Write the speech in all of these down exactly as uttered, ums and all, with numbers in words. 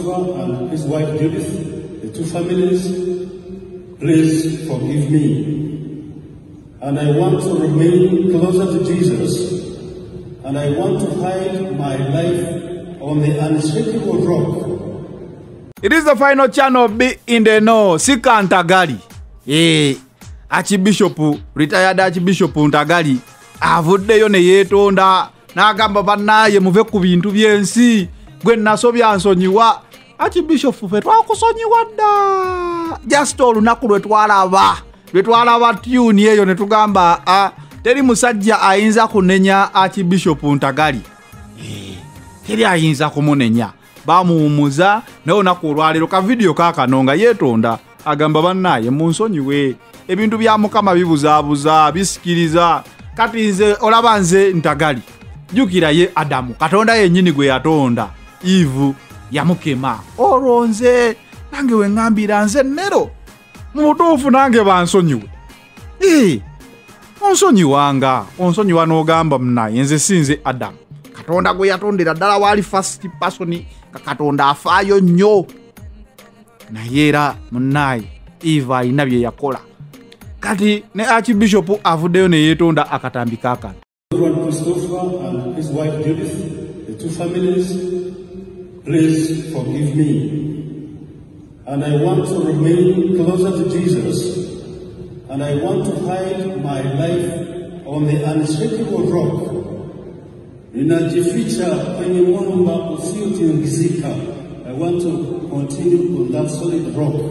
Christopher and his wife Judith, the two families, please forgive me. And I want to remain closer to Jesus, and I want to hide my life on the unshakable rock. It is the final channel B in the know. Sika Ntagali. Eh, Archbishop, retired Archbishop Ntagali. Avuddeyo ne yetonda. Nagamba banaye muve ku bintu byensi. Gwe nasobya nsonyiwa. Archbishop fe twakusonyiwa dda. Just olunaku lwe twalaba. Lwe twalaba tune eyo ne tugamba a teri musajja ayinza kunenya Archbishop Ntagali. Eh, teri ayinza kumunenya. Bamuumuza naye olunaku olwaleero ka video kakanonga yetonda agamba bannaye munsonyiwe ebintu bya Mukama bibuzaabuza bisikiriza kati nze olaba nze Ntagali jukira ye Adamu Katonda yennyini gwe yatonda Eve yamukema olonze nange we ngambira nze nero mu butuufu nange bansonyiwe ee onsonyiwanga onsonyiwa n'ogamba munnaye nze sinze Adamu Katonda gwe yatondera ddala wali first person Katonda afaayo nnyo naye era munnaye Eva alina bye yakola kati ne Archbishop avuddeyo ne yeetonda akatambi kaakano. Christopher and his wife Judith, the two families, please forgive me. And I want to remain closer to Jesus, and I want to hide my life on the unshakable rock. Ninajificha kwenye mwamba usiotingizika. I want to continue on that solid rock.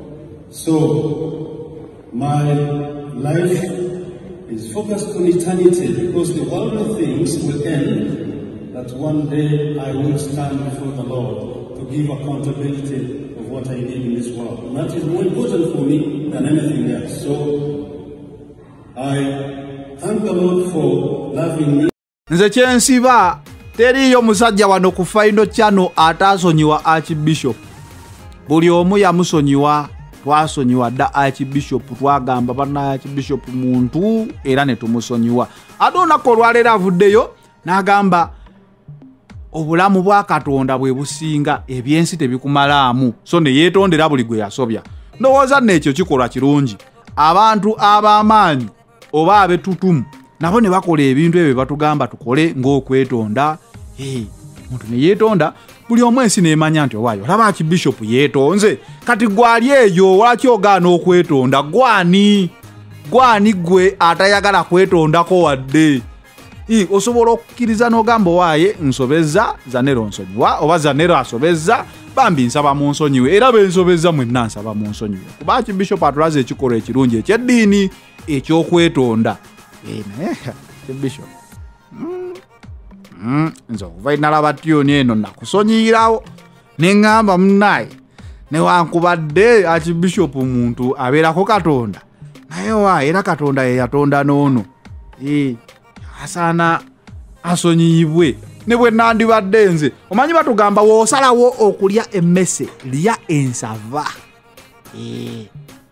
So, my life is focused on eternity because the worldly things will end. That one day I will stand before the Lord to give accountability of what I did in this world. And that is more important for me than anything else. So, I thank the Lord for loving me. Nze kyensiba teriyo musajja wano ku final channel atasonyiwa Archbishop. Buli omu yamusonyiwa, twasonyiwa dda Archbishop, twagamba bana Archbishop muntu era ne tumusonyiwa. Ate olunaku olwaleero avuddeyo n'agamba obulamu bwa Katonda bwe businga ebyensi tebikumalaamu, so ne yeetondera buli gwe yasobya. Ndowooza n'ekyo kikolwa kirungi. Abantu ab'amaanyi oba abetutumu nabo ne bakola ebintu ebyo batugamba tukole ng'okwetonda. Hey, muntu ne yeetonda buli omu ensi neemanya nti owaayo olaba Archbishop yeetonze kati gwali eyo lwaki ogaana okwetonda gwani gwani gwe atayagala kwetondako wadde. Hey, osobola okukkiriza n'ogamba owaaye nsobezza Zanero nsonyiwa oba Zanero asobezza bambi nsaba mu nsonyiwe era bensobezza mwenna nsaba mu nsonyiwe kuba Archbishop atulaze ekikolwa ekirungi ekyeddiini ekyokwetonda. Eh naye Bishop mm mm nzo vaina laba tune eno nakusonyirawo nengamba munnaye ne wankubadde Archbishop muntu abeerako Katonda naye wa era Katonda ye yatonda noono eh asana asonyibwe ne bwe nandibadde nze omanyi batugamba woosalawo okulya emmese lya ensava eh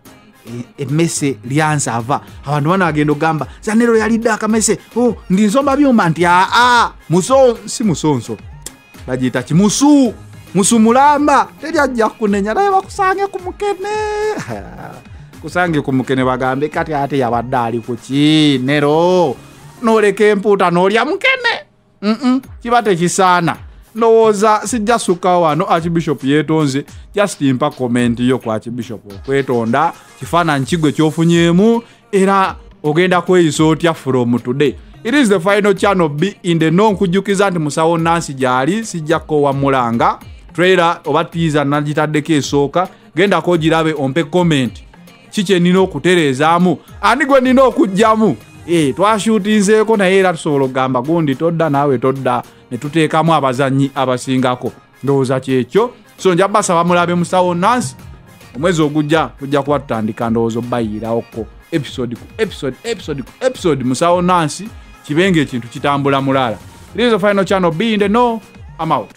emmese lyansava abantu bana agendo gamba Zanero yalidde akamese oh ndi nsomba byuma nti a a muso si musonso bagita kimusu musu mulamba tejajja kunenya naye bakusange ku mukene kusange ku mukene bagambe kati ate yabadde ali ku ki Nero noleka empuuta n'olya mukene mm kibate kisaana. Ndowooza sijja suka wano Archbishop yeetonze just impa comment yo kwa Archbishop okwetonda kifaananyi kigwe kyofunyeemu era ogenda kweyisa otya from today. It is the final channel B in the know. Nkujjukiza nti musawo Nancy gyali sijjako wamulanga trailer oba teaser nagitaddeko esooka genda ko girabe ompe comment kiki nina okutereezaamu ani gwe nina okujjamu. Eh twashutinzeeko naye era tusobola okugamba gundi todda naawe todda ne tuteekamu abazannyi abasingako. Ndowooza kyekyo so nja basaba mulabe musawo Nancy omwezi ogujja tujja kuba tutandika ndowooza obbayirawoko episode ku episode episode ku episode musawo Nancy kibenga ekintu kitambula mulala. It is the final channel B in the know. I'm out.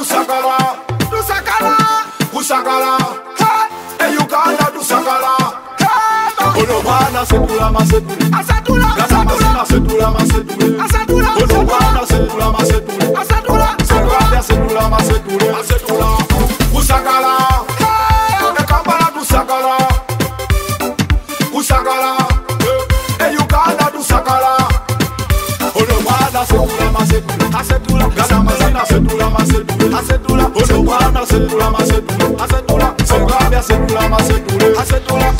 Dusakala, Dusakala, Usakala, hey, Uganda, Dusakala, hey, Olobana, Setula, Masetula, Asatula, Asatula, Setula, Masetula, Asatula, Olobana, Setula, Masetula, Asatula, Setula, Setula, Masetula, Asatula, Usakala, hey, Kampala, Dusakala, Usakala, hey, Uganda, Dusakala, Olobana, Setula, Masetula, Asatula, Gasamazina, Setula, Masetula, Asatula, Olobana, Setula, Masetula, Asatula, Setula, Setula, Masetula, Asatula.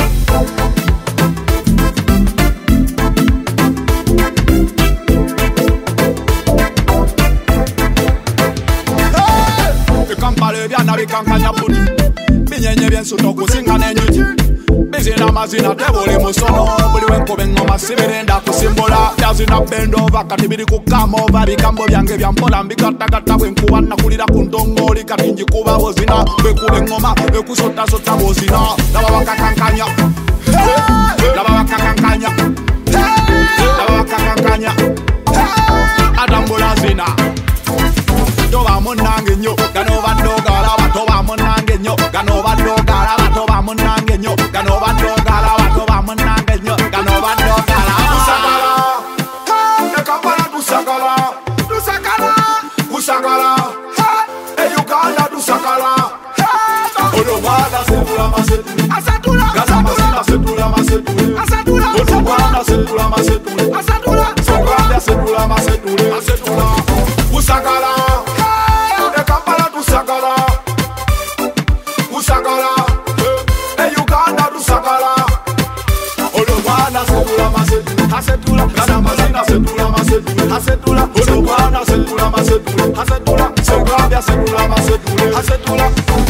Kankanya puni binyenye byenso tokusinga n'enyuki bizina mazina tebuli musono buli wenko bengoma sibirenda kusimbola byazina bendova kati biri kukamova bigambo byange byampola mbikatakata bwenkuba nakulira ku ntongoli kati njikuba bozina bwekuba engoma ekusotasota bozina laba bakakankanya laba bakakankanya laba bakakankanya adambula zina toba munange nyo gano badogala batoba munange nyo gano badogala batoba munange nyo gano badogala batoba munange nyo gano badogala Dusakala hey Kampala Dusakala Dusakala Dusakala hey Uganda Dusakala hey Olobana Setula Masetula Asatula Gasamazina Setula Masetula Asatula Olobana Setula Masetula Asatula Setula Setula Masetula Asatula Dusakala Kampala Dusakala Dusakala hey Uganda Dusakala Olobana Setula Masetula Asatula Gasamazina Setula Masetula Asatula Olobana Setula Masetula Asatula Setula Setula Masetula Asatula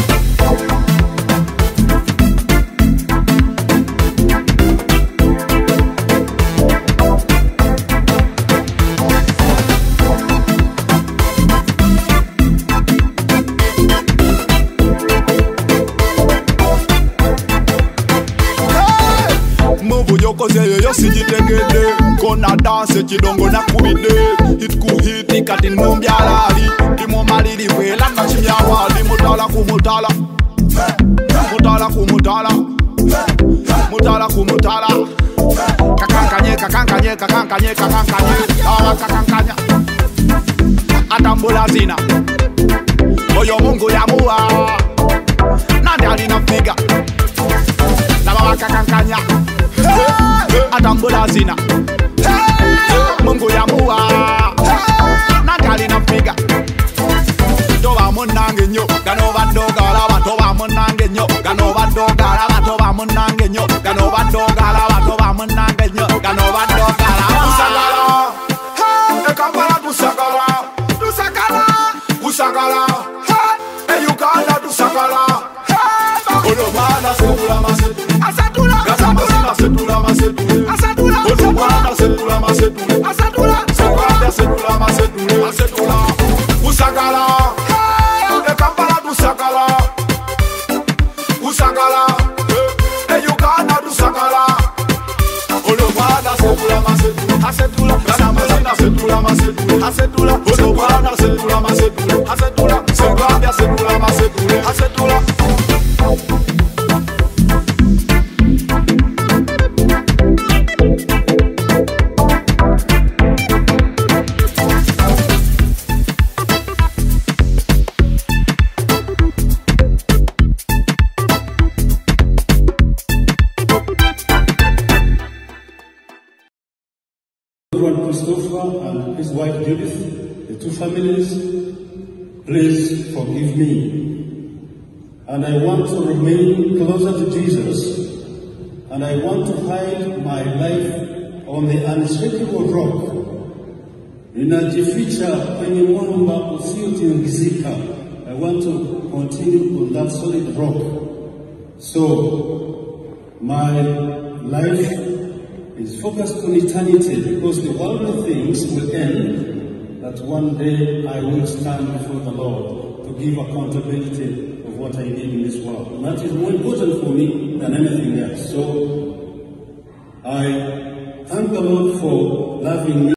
Yokoze yo sijitegede kona dance chidongo na kubide hit ku hit kati numbi alali dimo maliri wela na chimyawa limutala kumutala mutala kumutala mutala kumutala kakankanye kakankanye kakankanye kakankanye awa kakankanya atambula zina oyo Mungu yamuwa nandi alina figa laba kakankanya atambula zina Mungu yamuwa nagali na figa toba munange nyo gano badogala batoba munange nyo gano badogala batoba munange nyo gano badogala batoba munange nyo gano badogala Dusakala hey Kampala Dusakala Dusakala Dusakala hey Uganda Dusakala Olobana Setula Masetula Asatula Gasamazina Setula Masetula Asatula Olobana Setula Masetula Asatula Setula Setula Masetula Asatula Dusakala hey Kampala Dusakala Dusakala hey Uganda Dusakala Olobana Setula Masetula Asatula Gasamazina Setula Masetula Asatula Olobana Setula Masetula Asatula Setula Setula Masetula Asatula Christopher and his wife Judith, the two families, please forgive me. And I want to remain closer to Jesus, and I want to hide my life on the unshakable rock. Ninajificha kwenye mwamba usiotingizika. I want to continue on that solid rock. So, my life is focused on eternity, because the worldly things will end, that one day I will stand before the Lord to give accountability of what I did in this world. And that is more important for me than anything else. So I thank the Lord for loving me